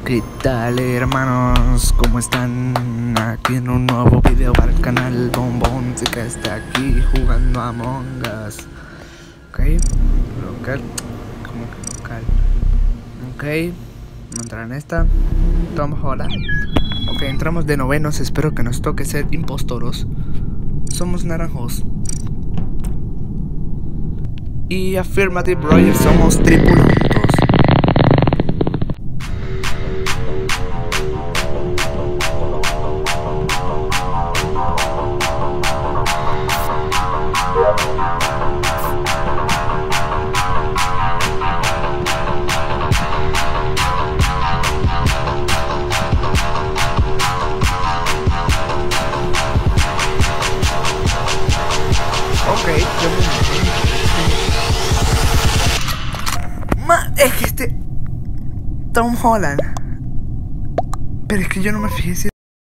¿Qué tal, hermanos? ¿Cómo están? Aquí en un nuevo video para el canal Bombón, que está aquí jugando a Among Us. Ok, local. ¿Cómo que local? Ok, no entrar en esta. Tom Holland. Ok, entramos de novenos. Espero que nos toque ser impostoros. Somos naranjos. Y Affirmative Roger, somos tripulantes. Es que Tom Holland. Pero es que yo no me fijé si...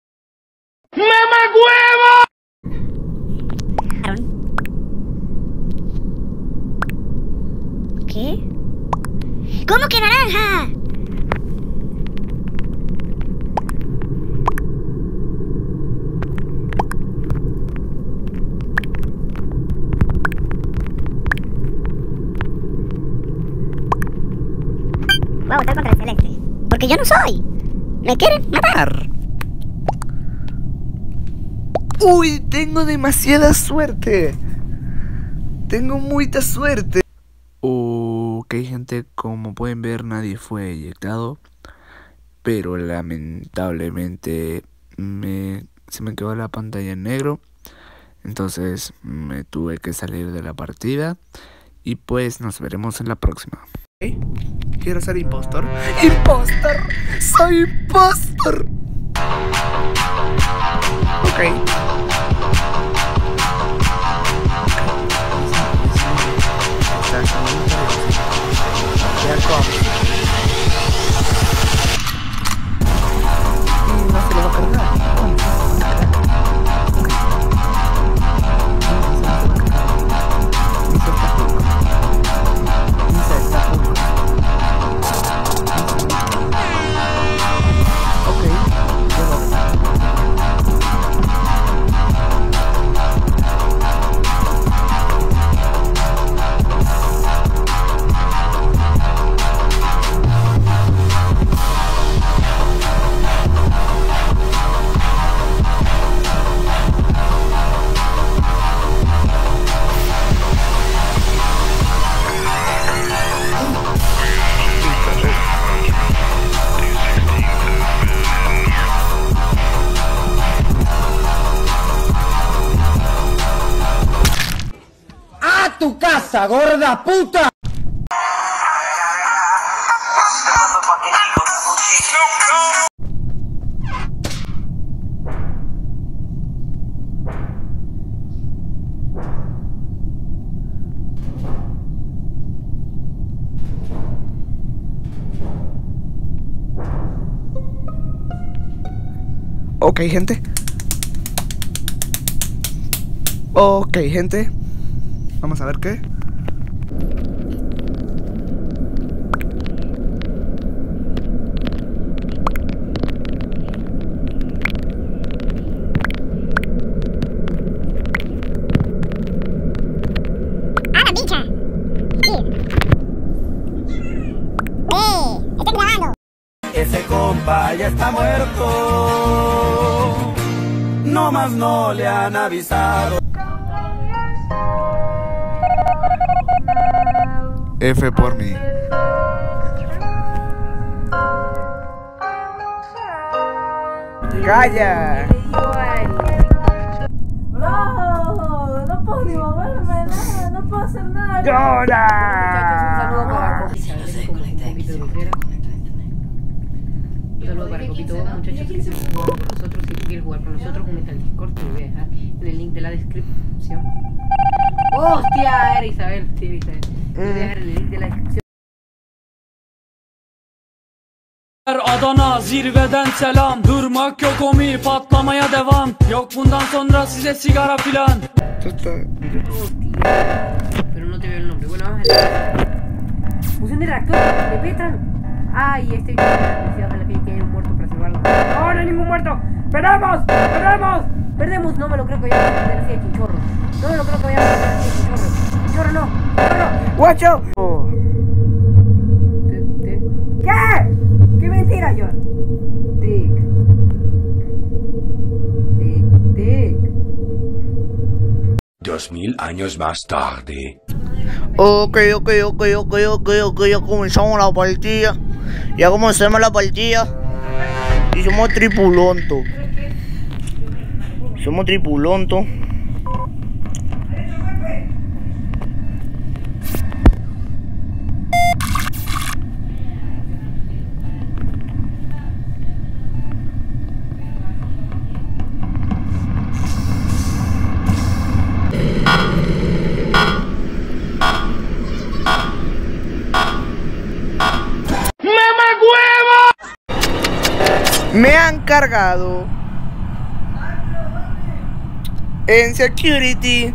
¡Mamagüevo! ¿Qué? ¿Cómo que naranja? Voy a votar contra el celeste. Porque yo no soy. ¿Me quieren matar? Uy, tengo demasiada suerte. Tengo mucha suerte. Ok, gente, como pueden ver, nadie fue eyectado. Pero lamentablemente se me quedó la pantalla en negro. Entonces me tuve que salir de la partida. Y pues nos veremos en la próxima. Quiero ser impostor. ¡Impostor! ¡Soy impostor! Ok. ¡Tu casa, gorda puta! Ok, gente. Ok, gente. Vamos a ver qué. ¡Ah, la bicha! ¡Estoy grabando! Ese compa ya está muerto. No más no le han avisado. F por mí. ¡Calla! No, no puedo ni moverme, nada, no puedo hacer nada. ¡Llora! Muchachos, un saludo para Copito, muchachos que se juegan con nosotros. Si tú quieres jugar con nosotros, únete al Discord, te lo voy a dejar en el link de la descripción. ¡Hostia! Era Isabel, sí, Isabel. Te voy a dejar en el link de la descripción. Adana zirveden selam. Durmak yok omi, patlamaya devam. Yok bundan sonra size sigara filan. Pero no te veo el nombre. Bueno, vamos a ver. Fusión de reactor de Petran. Ay, este necesidad de la piel que hay un muerto para salvarlo. No, no hay ningún muerto. ¡Perdemos! ¡Perdemos! ¡Perdemos! No me lo creo que vayamos a perder así de chinchorro. No me lo creo que vayamos a perder así de chinchorro. Chinchorro no. Chinchorro. ¡Watch out! Oh. ¿Qué? ¡Qué mentira, John! Tic. Tic, tic. 2000 años más tarde. Ok, ya comenzamos la partida. Ya comenzamos la partida. Y somos tripulantes. Somos tripulantes. Me han cargado en security.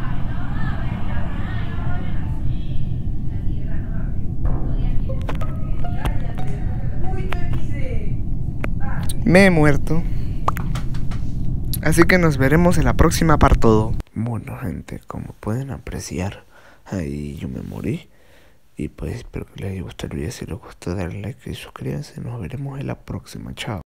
Me he muerto. Así que nos veremos en la próxima parte. Bueno, gente, como pueden apreciar, ahí yo me morí. Y pues espero que les haya gustado el video. Si les gustó, darle like y suscríbanse. Nos veremos en la próxima. Chao.